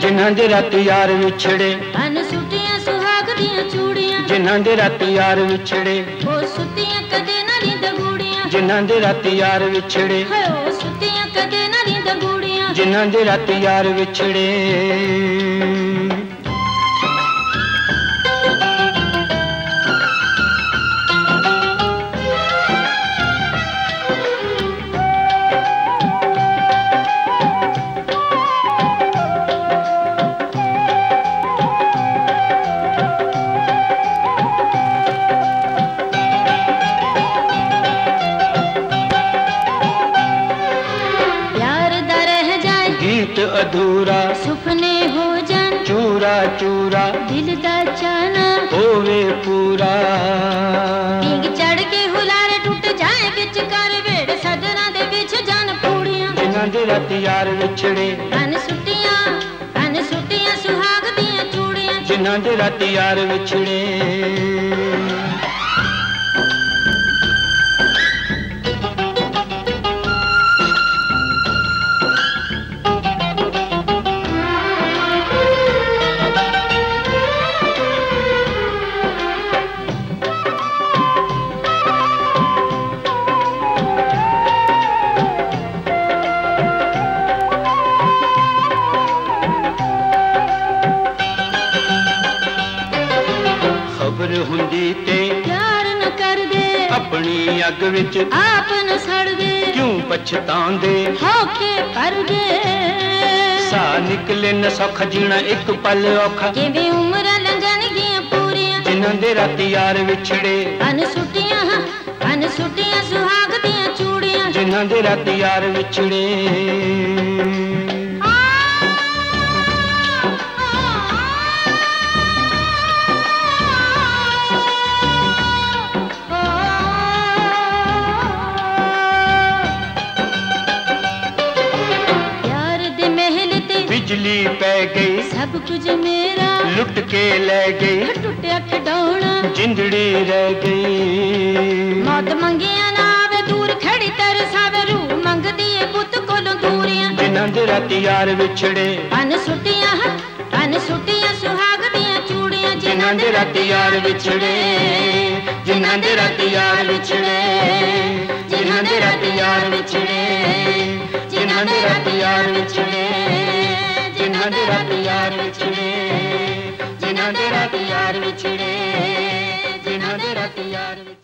जिन्हां दे राती यार विछड़े अन सुटियां सुहाग दियां चूड़ियां जिन्हां दे राती यार विछड़े ओ सुतियां कदे ना नींद गूड़ियां जिन्हां दे राती यार विछड़े हाय ओ सुतियां कदे ना नींद गूड़ियां जिन्हां दे राती यार विछड़े अधूरा सुपने हो जान चूरा चूरा दिल दा चाना होवे पूरा पींग चढ़ के हुलारे टूट जाए बिच कर वेड़ सदरा दे विच जान पूड़ियां जिन्हां दे राती यार विछड़े अन सुटियां सुहाग दियां चूड़ियां जिन्हां दे राती यार विछड़े खबर हुंदी ते प्यार न कर दे अपनी अग विच आप न सड़ दे क्यों पछतांदे होके पर दे सा निकले न सौख जीना एक पल औखा किवें उम्र लंघन गियां पूरियां जिन्हां दे राती यार विछड़े अन सुटियां सुहाग दियां चूड़ियां जिन्हां दे राती यार विछड़े बिजली पै गई सब कुछ मेरा लुट के ले गई टुटिया खिडौना जिंदड़ी रह गई मौत मंगिया ना आवे दूर खड़ी तरसावे रूह मंगदी है पुत कोलों दूरियां जिन्हां दे राती यार विछड़े अन सुटियां सुहाग दियां चूड़ियां जिन्हां दे राती यार विछड़े जिन्हां दे राती यार विछड़े जिन्हां दे राती यार विछड़े जिन्हां दे राती यार विछड़े जिन्हां दे राती यार विछड़े जिन्हां दे राती यार विछड़े जिन्हां दे राती यार